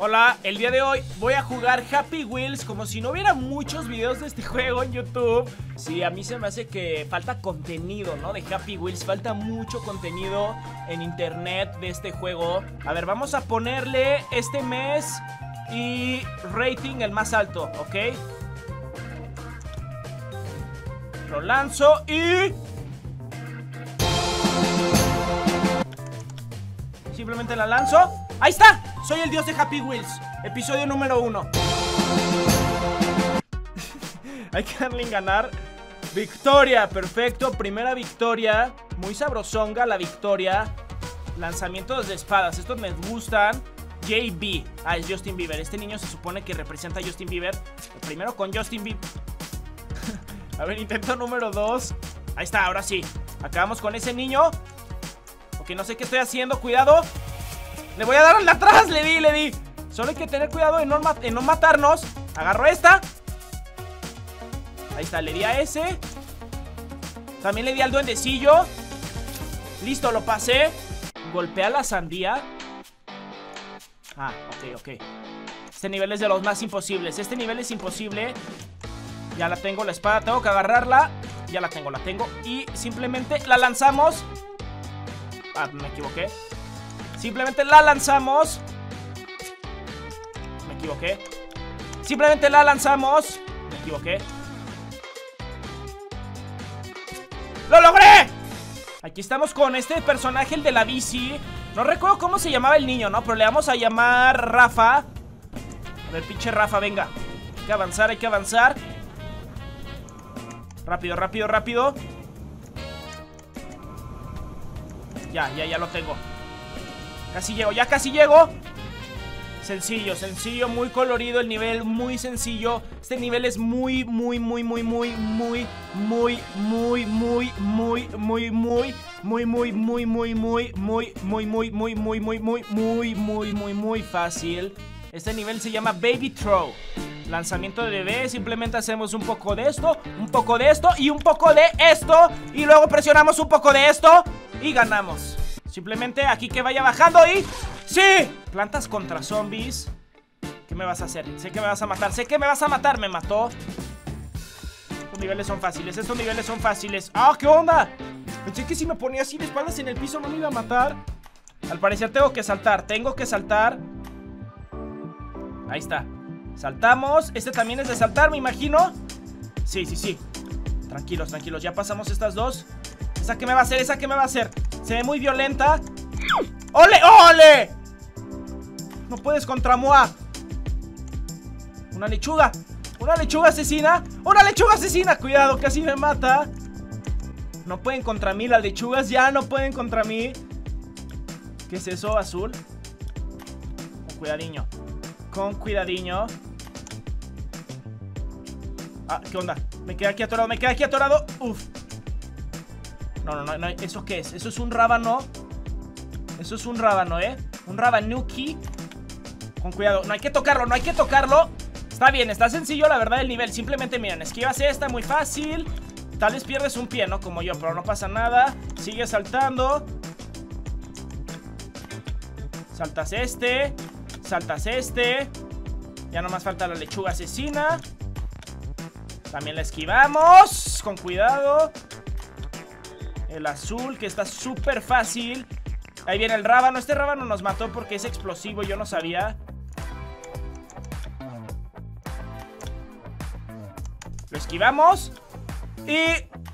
Hola, el día de hoy voy a jugar Happy Wheels como si no hubiera muchos videos de este juego en YouTube. Sí, a mí se me hace que falta contenido, ¿no? De Happy Wheels, falta mucho contenido en internet de este juego. A ver, vamos a ponerle este mes y rating el más alto, ¿ok? Lo lanzo y... simplemente la lanzo. ¡Ahí está! Soy el dios de Happy Wheels. Episodio número 1. Hay que darle en ganar. Victoria, perfecto, primera victoria. Muy sabrosonga la victoria. Lanzamientos de espadas, estos me gustan. JB, es Justin Bieber. Este niño se supone que representa a Justin Bieber. Primero con Justin Bieber. A ver, intento número 2. Ahí está, ahora sí. Acabamos con ese niño. Ok, no sé qué estoy haciendo, cuidado. Le voy a dar al de atrás, le di. Solo hay que tener cuidado en no matarnos. Agarro esta. Ahí está, le di a ese. También le di al duendecillo. Listo, lo pasé. Golpea la sandía. Ah, ok. Este nivel es de los más imposibles. Este nivel es imposible. Ya la tengo, la espada, tengo que agarrarla. Ya la tengo. Y simplemente la lanzamos. Ah, me equivoqué. Simplemente la lanzamos. Me equivoqué. Simplemente la lanzamos. Me equivoqué. ¡Lo logré! Aquí estamos con este personaje, el de la bici. No recuerdo cómo se llamaba el niño, ¿no? Pero le vamos a llamar Rafa. A ver, pinche Rafa, venga. Hay que avanzar. Rápido. Ya lo tengo. Casi llego. Sencillo, muy colorido el nivel, muy sencillo. Este nivel es muy fácil. Este nivel se llama Baby Throw. Lanzamiento de bebé, simplemente hacemos un poco de esto, un poco de esto y un poco de esto. Y luego presionamos un poco de esto y ganamos. Simplemente aquí que vaya bajando y... ¡sí! Plantas contra zombies. ¿Qué me vas a hacer? Sé que me vas a matar, me mató. Estos niveles son fáciles, ¡Ah, qué onda! Pensé que si me ponía así de espaldas en el piso no me iba a matar. Al parecer tengo que saltar. Ahí está. Saltamos, este también es de saltar, me imagino. Sí. Tranquilos, ya pasamos estas dos. ¿Esa qué me va a hacer? Se ve muy violenta. ¡Ole! No puedes contra Moa. Una lechuga asesina. Cuidado, casi me mata. No pueden contra mí, las lechugas ya no pueden contra mí. ¿Qué es eso, azul? Con cuidadiño. Ah, ¿qué onda? Me quedé aquí atorado. Uf. No, ¿eso qué es? Eso es un rábano. Un rabanuki. Con cuidado, no hay que tocarlo. Está bien, está sencillo la verdad el nivel. Simplemente miren, esquivas esta, muy fácil. Tal vez pierdes un pie, ¿no? Como yo, pero no pasa nada. Sigue saltando. Saltas este. Ya nomás falta la lechuga asesina. También la esquivamos. Con cuidado. El azul, que está súper fácil. Ahí viene el rábano. Este rábano nos mató porque es explosivo, yo no sabía. Lo esquivamos. Y...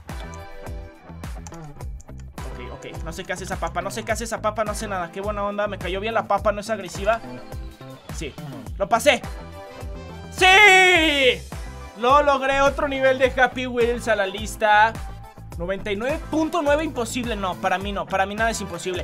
ok. No sé qué hace esa papa, no hace nada. Qué buena onda, me cayó bien la papa, no es agresiva. Sí, lo pasé. ¡Sí! Lo logré, otro nivel de Happy Wheels a la lista. 99.9 imposible. No, para mí nada es imposible.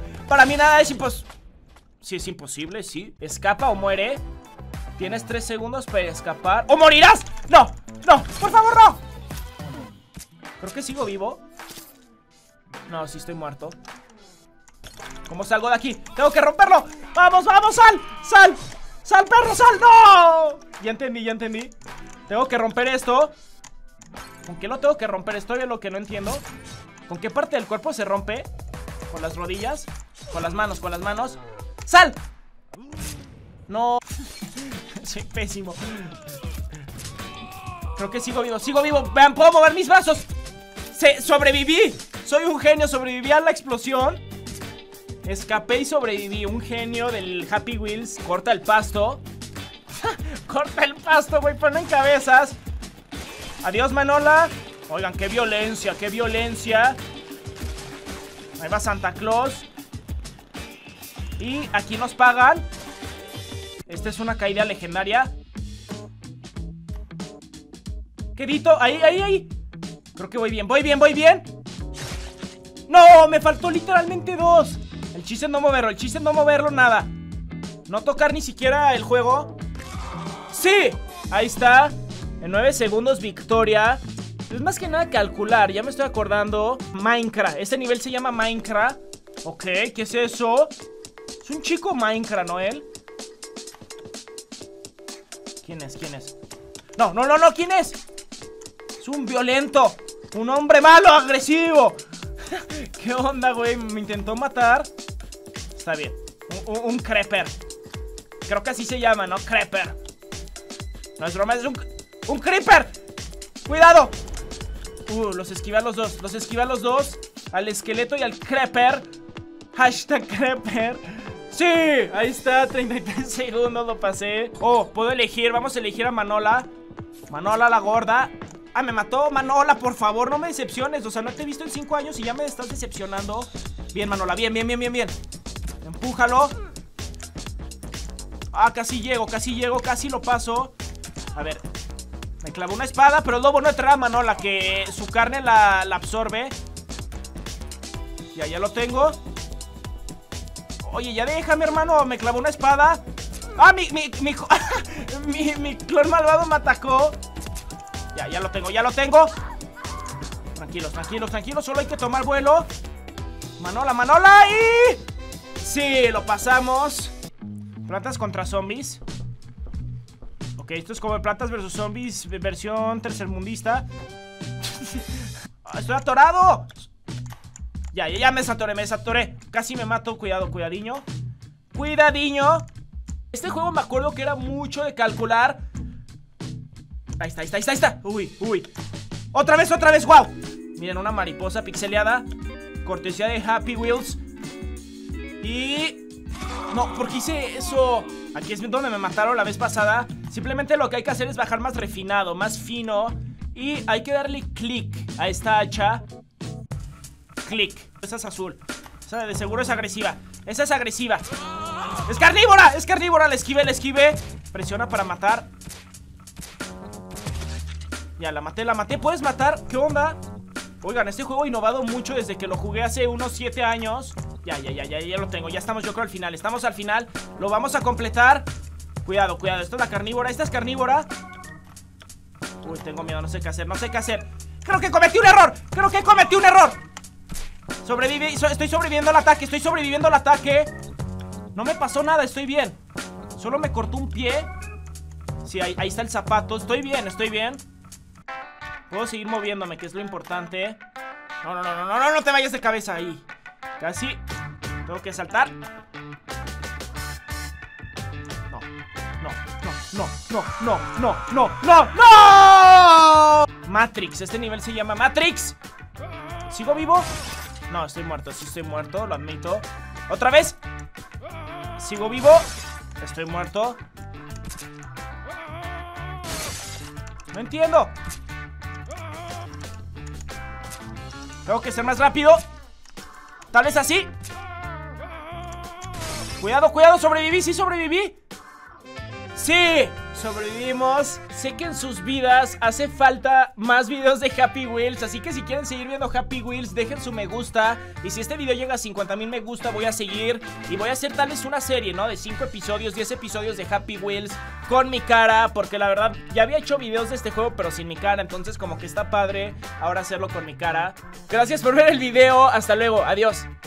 Sí, es imposible, sí. Escapa o muere. Tienes 3 segundos para escapar. ¡O morirás! ¡No! ¡Por favor, no! Creo que sigo vivo. No, sí estoy muerto. ¿Cómo salgo de aquí? ¡Tengo que romperlo! ¡Vamos, sal! ¡Sal, perro, sal! ¡No! Ya entendí. Tengo que romper esto. ¿Con qué lo tengo que romper? Esto es lo que no entiendo. ¿Con qué parte del cuerpo se rompe? ¿Con las rodillas? Con las manos. ¡Sal! No. Soy pésimo. Creo que sigo vivo, sigo vivo. Vean, puedo mover mis brazos. Sobreviví. Soy un genio, sobreviví a la explosión. Escapé y sobreviví. Un genio del Happy Wheels. Corta el pasto. Corta el pasto, güey, ponen cabezas. Adiós, Manola. Oigan, qué violencia, qué violencia. Ahí va Santa Claus. Y aquí nos pagan. Esta es una caída legendaria. Quedito, ahí. Creo que voy bien, voy bien. ¡No! Me faltó literalmente 2. El chiste es no moverlo, nada. No tocar ni siquiera el juego. ¡Sí! Ahí está. En 9 segundos, victoria. Es más que nada calcular, ya me estoy acordando. Minecraft, este nivel se llama Minecraft. Ok, ¿qué es eso? Es un chico Minecraft, ¿no él? ¿Quién es? No, ¿quién es? Es un violento. Un hombre malo, agresivo. ¿Qué onda, güey? Me intentó matar. Está bien. Un creeper. Creo que así se llama, ¿no? Creeper. No es broma, es un creeper. Cuidado. Los esquiva los dos. Al esqueleto y al creeper. Hashtag creeper. Sí, ahí está, 33 segundos, lo pasé. Oh, puedo elegir, vamos a elegir a Manola. Manola la gorda. Ah, me mató, Manola, por favor, no me decepciones. O sea, no te he visto en 5 años y ya me estás decepcionando. Bien, Manola, bien. Empújalo. Ah, casi llego, casi lo paso. A ver, me clavó una espada, pero el lobo no entra a Manola, que su carne la absorbe. Ya lo tengo. Oye, ya déjame, hermano, me clavó una espada. Ah, mi clon malvado me atacó. Ya lo tengo. Tranquilos, solo hay que tomar vuelo. Manola y... Sí, lo pasamos. Plantas contra zombies. Ok, esto es como Plantas vs Zombies versión tercermundista. Estoy atorado. Ya me saturé. Casi me mato, cuidadiño. Este juego me acuerdo que era mucho de calcular. Ahí está. Uy. Otra vez, wow. Miren, una mariposa pixeleada. Cortesía de Happy Wheels. Y... No, ¿por qué hice eso? Aquí es donde me mataron la vez pasada. Simplemente lo que hay que hacer es bajar más refinado, más fino. Y hay que darle clic a esta hacha. Clic. Esa es azul. Esa de seguro es agresiva. Esa es agresiva. ¡Es carnívora! La esquive. Presiona para matar. Ya, la maté. ¿Puedes matar? ¿Qué onda? Oigan, este juego ha innovado mucho desde que lo jugué hace unos 7 años. Ya lo tengo. Ya estamos, yo creo, al final. Estamos al final. Lo vamos a completar. Cuidado. Esto es la carnívora. Esta es carnívora. Uy, tengo miedo. No sé qué hacer. Creo que cometí un error. Estoy sobreviviendo al ataque. No me pasó nada, estoy bien. Solo me cortó un pie. Sí, ahí está el zapato. Estoy bien. Puedo seguir moviéndome, que es lo importante. No te vayas de cabeza ahí. Casi. Tengo que saltar. No. Matrix, este nivel se llama Matrix. ¿Sigo vivo? No, estoy muerto, sí estoy muerto, lo admito. ¿Otra vez? ¿Sigo vivo? Estoy muerto. No entiendo. Tengo que ser más rápido. Tal vez así. Cuidado, sobreviví, sí sobreviví. Sí, sobrevivimos. Sé que en sus vidas hace falta más videos de Happy Wheels, así que si quieren seguir viendo Happy Wheels, dejen su me gusta. Y si este video llega a 50,000 me gusta, voy a seguir. Y voy a hacer tal vez una serie, ¿no? De 5 episodios, 10 episodios de Happy Wheels con mi cara, porque la verdad ya había hecho videos de este juego pero sin mi cara, entonces como que está padre ahora hacerlo con mi cara. Gracias por ver el video, hasta luego, adiós.